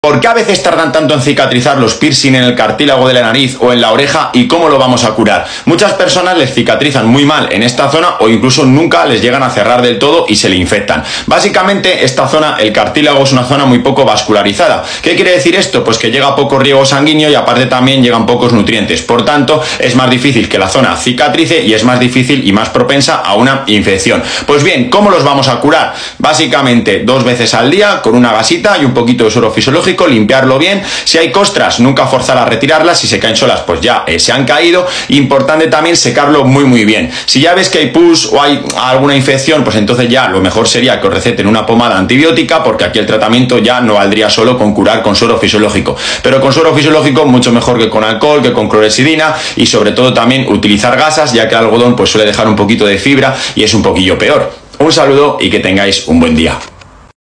¿Por qué a veces tardan tanto en cicatrizar los piercing en el cartílago de la nariz o en la oreja y cómo lo vamos a curar? Muchas personas les cicatrizan muy mal en esta zona o incluso nunca les llegan a cerrar del todo y se le infectan. Básicamente esta zona, el cartílago, es una zona muy poco vascularizada. ¿Qué quiere decir esto? Pues que llega poco riego sanguíneo y aparte también llegan pocos nutrientes. Por tanto, es más difícil que la zona cicatrice y es más difícil y más propensa a una infección. Pues bien, ¿cómo los vamos a curar? Básicamente 2 veces al día con una gasita y un poquito de suero fisiológico, limpiarlo bien. Si hay costras, nunca forzar a retirarlas. Si se caen solas, pues ya se han caído. Importante también secarlo muy bien. Si ya ves que hay pus o hay alguna infección, pues entonces ya lo mejor sería que os receten una pomada antibiótica, porque aquí el tratamiento ya no valdría solo con curar con suero fisiológico. Pero con suero fisiológico mucho mejor que con alcohol, que con clorexidina, y sobre todo también utilizar gasas, ya que el algodón pues suele dejar un poquito de fibra y es un poquillo peor. Un saludo y que tengáis un buen día.